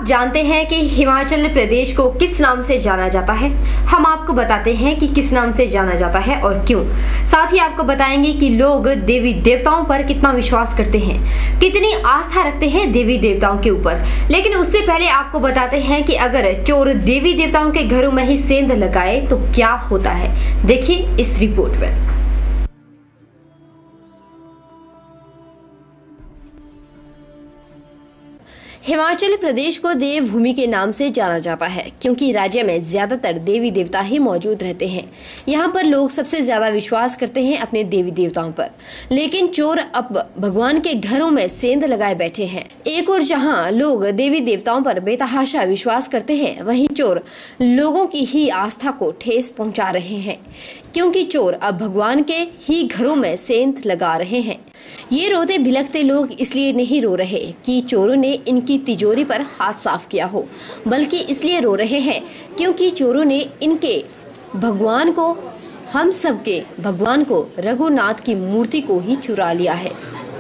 आप जानते हैं कि हिमाचल प्रदेश को किस नाम से जाना जाता है? हम आपको बताते हैं कि किस नाम से जाना जाता है और क्यों। साथ ही आपको बताएंगे कि लोग देवी देवताओं पर कितना विश्वास करते हैं, कितनी आस्था रखते हैं देवी देवताओं के ऊपर। लेकिन उससे पहले आपको बताते हैं कि अगर चोर देवी देवताओं के घरों में ही सेंध लगाए तो क्या होता है। देखिए इस रिपोर्ट में। हिमाचल प्रदेश को देवभूमि के नाम से जाना जाता है क्योंकि राज्य में ज्यादातर देवी देवता ही मौजूद रहते हैं। यहाँ पर लोग सबसे ज्यादा विश्वास करते हैं अपने देवी देवताओं पर। लेकिन चोर अब भगवान के घरों में सेंध लगाए बैठे हैं। एक और जहाँ लोग देवी देवताओं पर बेतहाशा विश्वास करते हैं, वहीं चोर लोगों की ही आस्था को ठेस पहुँचा रहे हैं क्योंकि चोर अब भगवान के ही घरों में सेंध लगा रहे हैं। ये रोते भिलकते लोग इसलिए नहीं रो रहे कि चोरों ने इनकी तिजोरी पर हाथ साफ किया हो, बल्कि इसलिए रो रहे हैं क्योंकि चोरों ने इनके भगवान को, हम सबके भगवान को, रघुनाथ की मूर्ति को ही चुरा लिया है।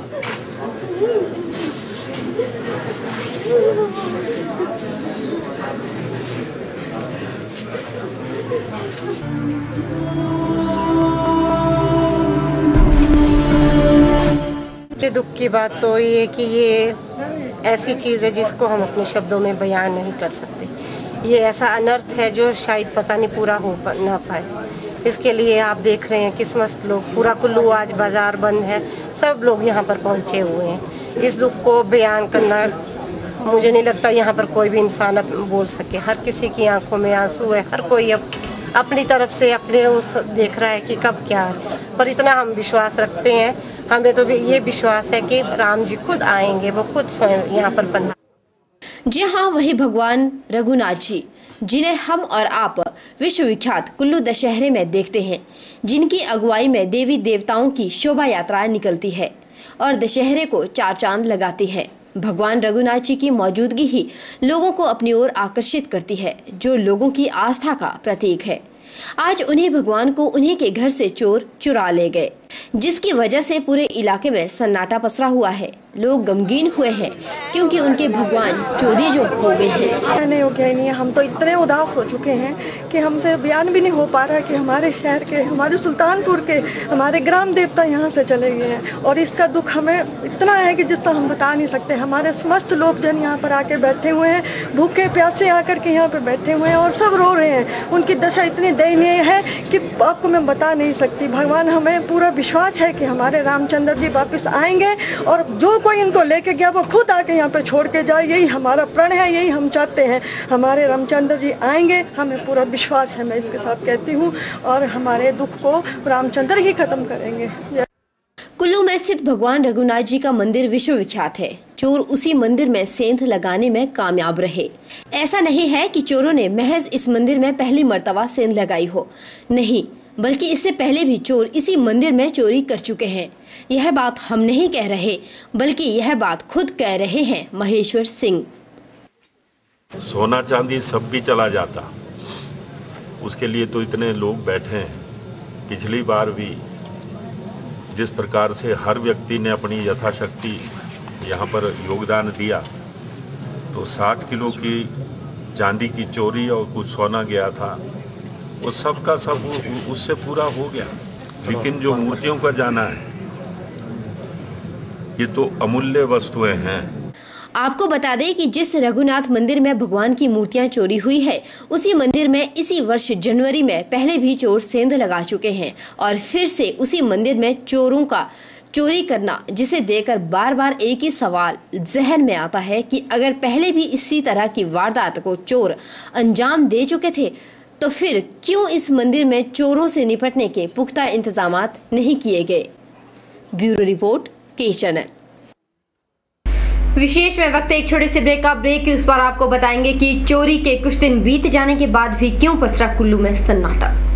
दुख की बात तो ये कि ये ऐसी चीज़ है जिसको हम अपने शब्दों में बयान नहीं कर सकते। ये ऐसा अनर्थ है जो शायद पता नहीं पूरा हो ना पाए। इसके लिए आप देख रहे हैं कि समस्त लोग, पूरा कुल्लू आज बाजार बंद है, सब लोग यहाँ पर पहुँचे हुए हैं। इस दुख को बयान करना मुझे नहीं लगता यहाँ पर कोई भी इंसान बोल सके। हर किसी की आंखों में आंसू है, हर कोई अपनी तरफ से अपने उस देख रहा है कि कब क्या है। पर इतना हम विश्वास रखते हैं, हमें तो ये विश्वास है कि राम जी खुद आएंगे, वो खुद स्वयं यहाँ पर बना। जी हाँ, वही भगवान रघुनाथ जी, जिन्हें हम और आप विश्वविख्यात कुल्लू दशहरे में देखते हैं, जिनकी अगुवाई में देवी देवताओं की शोभा यात्रा निकलती है और दशहरे को चार चांद लगाती है। भगवान रघुनाथ जी की मौजूदगी ही लोगों को अपनी ओर आकर्षित करती है, जो लोगों की आस्था का प्रतीक है। आज उन्हीं भगवान को उन्हीं के घर से चोर चुरा ले गए, जिसकी वजह से पूरे इलाके में सन्नाटा पसरा हुआ है। लोग गमगीन हुए हैं क्योंकि उनके भगवान चोरी जो हो गए हैं। नहीं हो गया ही नहीं, हम तो इतने उदास हो चुके हैं कि हमसे बयान भी नहीं हो पा रहा कि हमारे शहर के, हमारे सुल्तानपुर के, हमारे ग्राम देवता यहाँ से चले गए हैं। और इसका दुख हमें इतना है कि जिसका हम बता नहीं सकते। हमारे समस्त लोग जन यहाँ पर आके बैठे हुए हैं, भूखे प्यासे आकर के यहाँ पे बैठे हुए हैं और सब रो रहे हैं। उनकी दशा इतनी दयनीय है कि आपको मैं बता नहीं सकती। भगवान, हमें पूरा विश्वास है कि हमारे रामचंद्र जी वापस आएंगे और जो कोई इनको लेके गया वो खुद आके यहाँ पे छोड़ के जाए। यही हमारा प्रण है, यही हम चाहते हैं। हमारे रामचंद्र जी आएंगे, हमें पूरा विश्वास है, मैं इसके साथ कहती हूँ, और हमारे दुख को रामचंद्र ही खत्म करेंगे। कुल्लू में स्थित भगवान रघुनाथ जी का मंदिर विश्वविख्यात है। चोर उसी मंदिर में सेंध लगाने में कामयाब रहे। ऐसा नहीं है कि चोरों ने महज इस मंदिर में पहली मर्तबा सेंध लगाई हो, नहीं, बल्कि इससे पहले भी चोर इसी मंदिर में चोरी कर चुके हैं। यह बात हम नहीं कह रहे, बल्कि यह बात खुद कह रहे हैं महेश्वर सिंह। सोना चांदी सब भी चला जाता, उसके लिए तो इतने लोग बैठे हैं। पिछली बार भी जिस प्रकार से हर व्यक्ति ने अपनी यथाशक्ति यहाँ पर योगदान दिया, तो 60 किलो की चांदी की चोरी और कुछ सोना गया था, वो सब का सब उससे पूरा हो गया। लेकिन जो मूर्तियों का जाना है, ये तो अमूल्य वस्तुएं हैं। आपको बता दें कि जिस रघुनाथ मंदिर में भगवान की मूर्तियां चोरी हुई है, उसी मंदिर में इसी वर्ष जनवरी में पहले भी चोर सेंध लगा चुके हैं और फिर से उसी मंदिर में चोरों का चोरी करना, जिसे देखकर बार बार एक ही सवाल जहन में आता है कि अगर पहले भी इसी तरह की वारदात को चोर अंजाम दे चुके थे, तो फिर क्यों इस मंदिर में चोरों से निपटने के पुख्ता इंतजामात नहीं किए गए। ब्यूरो रिपोर्ट, के चैनल। विशेष में वक्त एक छोटे से ब्रेक का। ब्रेक के उस पर आपको बताएंगे कि चोरी के कुछ दिन बीत जाने के बाद भी क्यों पसरा कुल्लू में सन्नाटा।